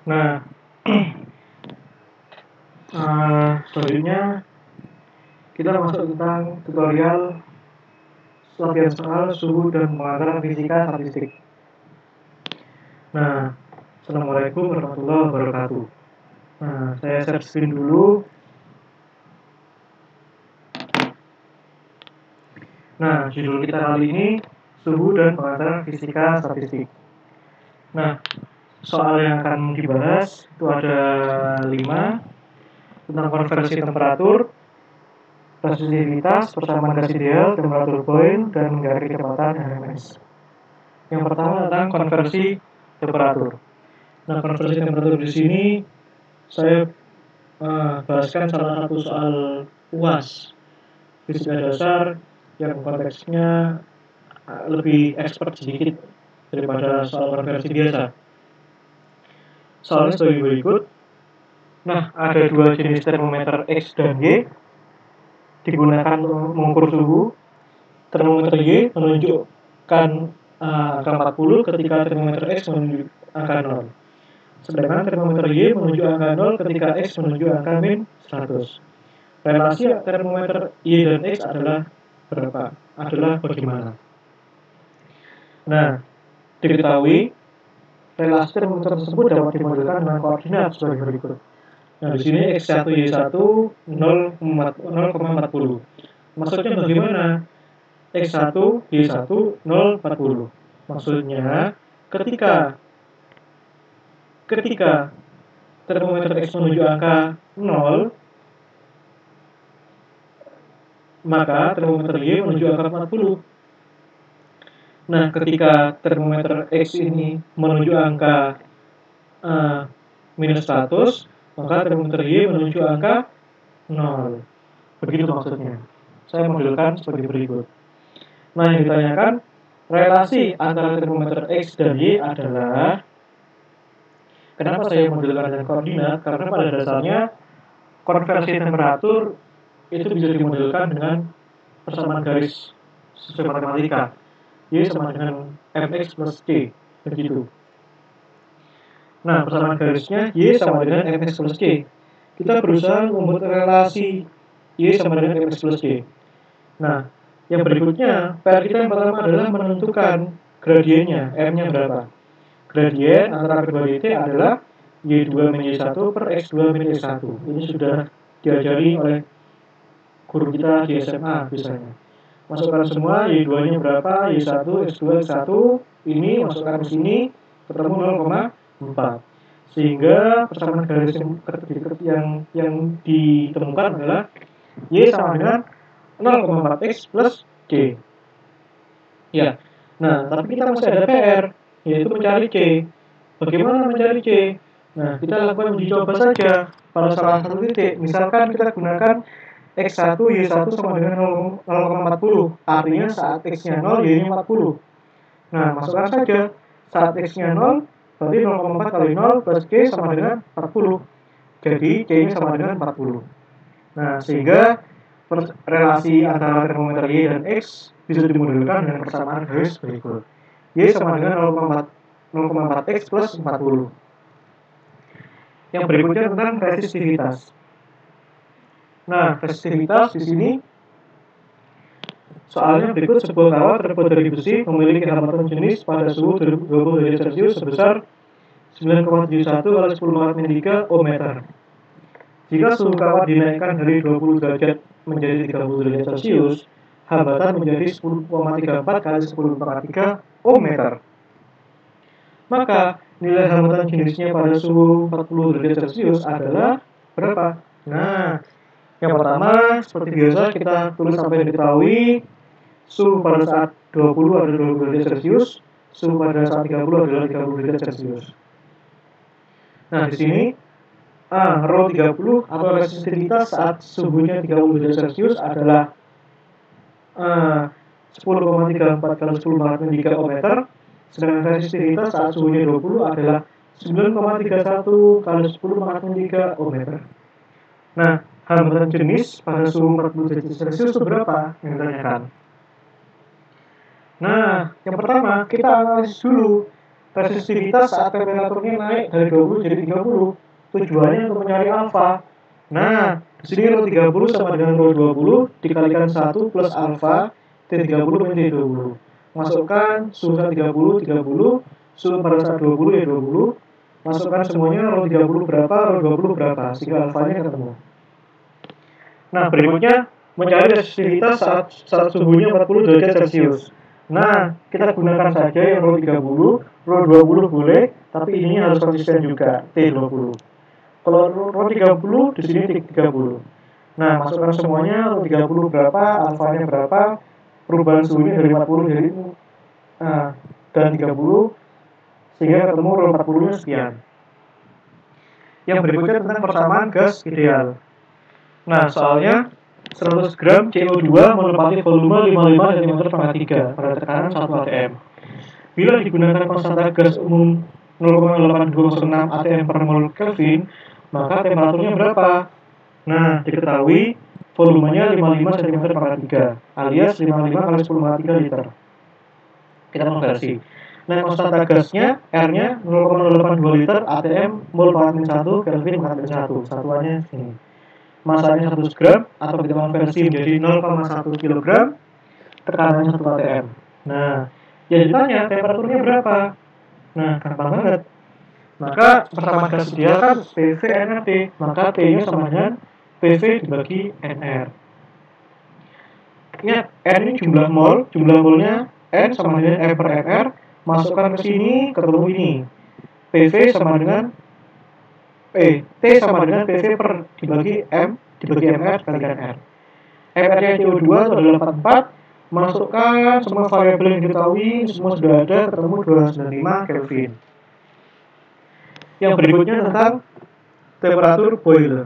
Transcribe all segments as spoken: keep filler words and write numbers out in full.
Nah, uh, selanjutnya kita masuk tentang tutorial latihan soal suhu dan pengantaran fisika statistik. Nah, Assalamualaikum warahmatullahi wabarakatuh. Nah, saya share screen dulu. Nah, judul kita kali ini suhu dan pengantaran fisika statistik. Nah, soal yang akan dibahas itu ada lima tentang konversi temperatur, resisitivitas, persamaan gas ideal, temperatur point, dan menggambar kecepatan M M S. Yang pertama tentang konversi temperatur. Nah, konversi temperatur di sini saya uh, bahaskan salah satu soal U A S fisika dasar yang konteksnya lebih expert sedikit daripada soal konversi biasa. Soalnya sebagai berikut. Nah, ada dua jenis termometer X dan Y digunakan untuk mengukur suhu. Termometer Y menunjukkan uh, angka empat puluh ketika termometer X menunjuk angka nol. Sedangkan termometer Y menunjuk angka nol ketika X menunjuk angka min seratus. Relasi termometer Y dan X adalah berapa? Adalah bagaimana? Nah, diketahui relasi termometer tersebut dapat dimodelkan dengan koordinat sebagai berikut. Nah, di sini X satu Y satu nol koma empat puluh. Maksudnya bagaimana? X satu Y satu nol empat puluh. Maksudnya ketika ketika termometer X menuju angka nol, maka termometer Y menuju angka empat puluh. Nah, ketika termometer X ini menuju angka uh, minus seratus, maka termometer Y menuju angka nol. Begitu maksudnya. Saya modelkan sebagai berikut. Nah, yang ditanyakan, relasi antara termometer X dan Y adalah, kenapa saya modelkan dengan koordinat? Karena pada dasarnya konversi temperatur itu bisa dimodelkan dengan persamaan garis sesuai matematika. Y sama dengan mx plus c, begitu. Nah, persamaan garisnya Y sama dengan mx plus c. Kita berusaha membuat relasi Y sama dengan mx plus c. Nah, yang berikutnya, P R kita yang pertama adalah menentukan gradiennya, M-nya berapa. Gradien antara kedua D T adalah Y dua min Y satu per X dua min X satu. Ini sudah diajari oleh guru kita di S M A misalnya. Masukkan semua, Y dua-nya berapa, Y satu, X dua, X satu, ini masukkan ke sini, ketemu nol koma empat. Sehingga persamaan garis yang, yang, yang ditemukan adalah Y sama dengan nol koma empat X plus C. Ya, nah tapi kita masih ada P R, yaitu mencari C. Bagaimana mencari C? Nah, kita lakukan uji coba saja pada salah satu titik. Misalkan kita gunakan X satu, Y satu sama dengan nol koma empat puluh. Artinya saat X-nya nol, Y-nya empat puluh. Nah, masukkan saja. Saat X-nya nol, berarti nol koma empat kali nol plus C sama dengan empat puluh. Jadi, C-nya sama dengan empat puluh. Nah, sehingga relasi antara termometer Y dan X bisa dimodelkan dengan persamaan garis berikut. Y sama dengan nol koma empat X plus empat puluh. Yang berikutnya tentang resistivitas. Nah, resistivitas di sini soalnya berikut, sebuah kawat terbuat dari besi memiliki hambatan jenis pada suhu dua puluh derajat Celcius sebesar sembilan koma tujuh satu kali sepuluh pangkat min tiga ohm meter. Jika suhu kawat dinaikkan dari dua puluh derajat menjadi tiga puluh derajat Celcius, hambatan menjadi sepuluh koma tiga empat kali sepuluh pangkat tiga ohm meter. Maka nilai hambatan jenisnya pada suhu empat puluh derajat Celcius adalah berapa? Nah, yang pertama seperti biasa kita tulis sampai diketahui suhu pada saat dua puluh adalah dua puluh derajat Celcius, suhu pada saat tiga puluh adalah tiga puluh derajat Celcius. Nah, di sini ah, rho tiga puluh atau resistivitas saat suhunya tiga puluh derajat Celcius adalah ah, sepuluh koma tiga empat kali sepuluh pangkat min tiga ohm meter. Sedangkan resistivitas saat suhunya dua puluh adalah sembilan koma tiga satu kali sepuluh pangkat min tiga ohm meter. Nah, hambatan jenis pada suhu empat puluh derajat Celcius itu berapa yang ditanyakan? Nah, yang pertama kita analisis dulu resistivitas saat temperaturnya naik dari dua puluh jadi tiga puluh. Tujuannya untuk mencari alfa. Nah, di sini rho tiga puluh sama dengan rho dua puluh dikalikan satu plus alfa T tiga puluh min T dua puluh. Masukkan suhu saat tiga puluh, tiga puluh, suhu pada saat dua puluh ya dua puluh. Masukkan semuanya rho tiga puluh berapa, rho dua puluh berapa, sehingga alfanya ketemu. Nah, berikutnya mencari resistivitas saat, saat suhunya empat puluh derajat Celcius. Nah, kita gunakan saja yang rho tiga puluh, rho dua puluh boleh, tapi ini harus konsisten juga, T dua puluh. Kalau rho tiga puluh, di sini T tiga puluh. Nah, masukkan semuanya, rho tiga puluh berapa, alfanya berapa, perubahan suhunya dari empat puluh jadi nah, dan tiga puluh, sehingga ketemu rho empat puluh-nya sekian. Yang berikutnya tentang persamaan gas ideal. Nah, soalnya seratus gram C O dua menempati volume lima puluh lima sentimeter pangkat tiga pada tekanan satu atm. Bila digunakan konstanta gas umum nol koma delapan dua nol enam atm per mol Kelvin, maka temperaturnya berapa? Nah, diketahui volumenya lima puluh lima sentimeter pangkat tiga alias lima puluh lima kali sepuluh pangkat tiga liter. Kita konversi. Nah, konstanta gasnya R-nya nol koma delapan dua liter atm mol pangkat minus satu Kelvin pangkat minus satu. Satuannya ini. Masanya seratus gram atau kita konversi menjadi nol koma satu kilogram, tekanannya satu atm. Nah, yang ditanya temperaturnya berapa? Nah, gampang banget. Maka persamaan gas ideal kan P V N R T, maka T-nya sama dengan P V dibagi N R. Ingat, N ini jumlah mol, jumlah molnya N sama dengan M per M R, masukkan ke sini, ketemu ini. P V sama dengan Eh, T sama dengan P V per dibagi M dibagi M R dikalikan R. M R-nya C O dua itu adalah empat puluh empat. Masukkan semua variabel yang diketahui, semua sudah ada, ketemu dua ratus sembilan puluh lima Kelvin. Yang berikutnya tentang temperatur boiler.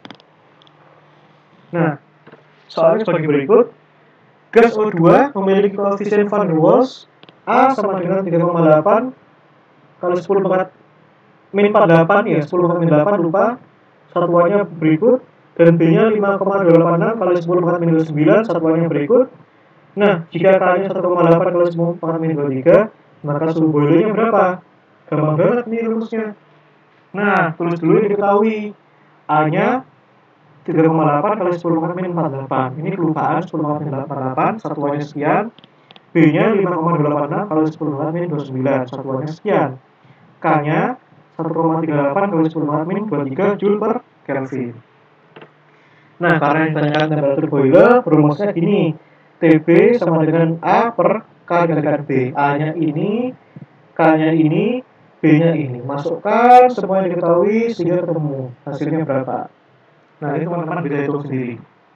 Nah, soalnya sebagai berikut. Gas O dua memiliki koefisien van der Waals A sama dengan tiga koma delapan kali sepuluh pangkat min empat puluh delapan ya, sepuluh pangkat min delapan lupa. Satuannya berikut dan B-nya lima koma dua delapan enam kali sepuluh pangkat min sembilan, satuannya berikut. Nah, jika K-nya satu koma delapan kali sepuluh pangkat min dua puluh tiga, maka suhu boilernya berapa? Gampang banget nih rumusnya. Nah, tulis dulu yang diketahui. A-nya tiga koma delapan kali sepuluh pangkat min empat puluh delapan. Ini kelupaan sepuluh pangkat min empat puluh delapan, satuannya sekian. B-nya lima koma dua delapan enam kali sepuluh pangkat min dua puluh sembilan, satuannya sekian. K-nya satu koma tiga delapan kali sepuluh pangkat min dua puluh tiga Joule per Kelvin. Nah, karena yang ditanyakan temperatur boiler, rumusnya gini. T B sama dengan A per K dikalikan B. A-nya ini, K-nya ini, B-nya ini. Masukkan semua yang diketahui sehingga ketemu. Hasilnya berapa? Nah, ini teman-teman bisa hitung sendiri.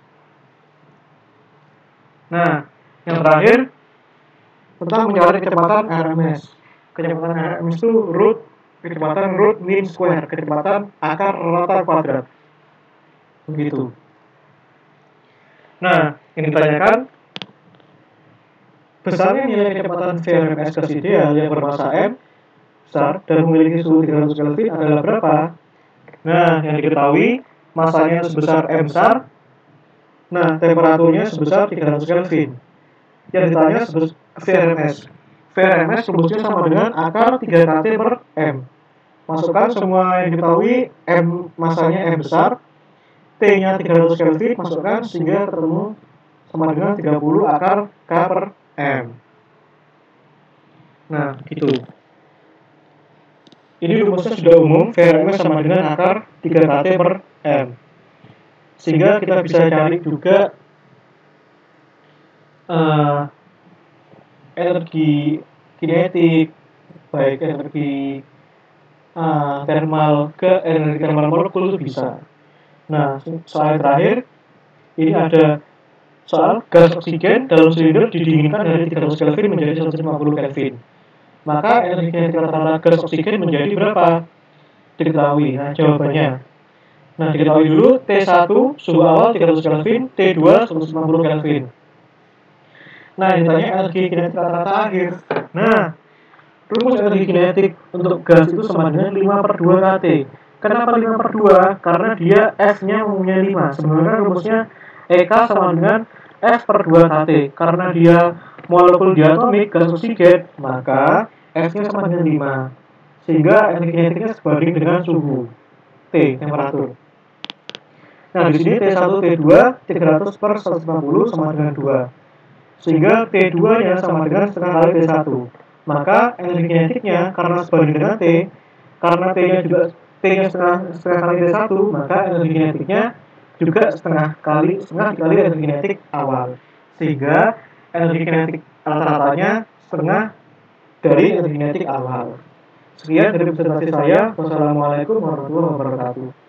Nah, yang terakhir tentang mencari kecepatan R M S. Kecepatan R M S itu root, kecepatan root mean square, kecepatan akar rata kuadrat. Begitu. Nah, yang ditanyakan besarnya nilai kecepatan V R M S gas ideal yang bermassa M besar dan memiliki suhu tiga ratus Kelvin adalah berapa? Nah, yang diketahui masanya sebesar M besar. Nah, temperaturnya sebesar tiga ratus Kelvin. Yang ditanya sebesar V R M S. V R M S rumusnya sama dengan akar tiga K T per M. Masukkan semua yang diketahui, M masanya M besar, T-nya tiga ratus Kelvin, masukkan sehingga ketemu sama dengan tiga puluh akar K per M. Nah, gitu. Ini rumusnya sudah umum, V R M S sama dengan akar tiga K T per M. Sehingga kita bisa cari juga uh, energi kinetik, baik energi uh, thermal ke energi thermal molekul itu bisa. Nah, soal terakhir, ini ada soal gas oksigen dalam silinder didinginkan dari tiga ratus Kelvin menjadi seratus lima puluh Kelvin. Maka energi kinetik rata-rata gas oksigen menjadi berapa? Diketahui. Nah, jawabannya. Nah, diketahui dulu T satu suhu awal tiga ratus Kelvin, T dua seratus lima puluh Kelvin. Nah, ini tanya energi kinetik rata-rata akhir. Nah, rumus energi kinetik untuk gas itu sama dengan lima per dua K T. Kenapa lima per dua? Karena dia F-nya umumnya lima. Sebenarnya rumusnya E K sama dengan F per dua K T. Karena dia molekul diatomik gas oksigen, maka S-nya sama dengan lima. Sehingga energi kinetiknya sebanding dengan suhu T, temperatur. Nah, di sini T satu, T dua, tiga ratus per seratus lima puluh sama dengan dua. Sehingga T dua-nya sama dengan setengah kali T satu. Maka energi kinetiknya karena sebanding dengan T, karena T-nya juga T-nya setengah, setengah kali T satu, maka energi kinetiknya juga setengah kali setengah dikali energi kinetik awal. Sehingga energi kinetik rata-ratanya setengah dari energi kinetik awal. Sekian dari presentasi saya. Wassalamualaikum warahmatullahi wabarakatuh.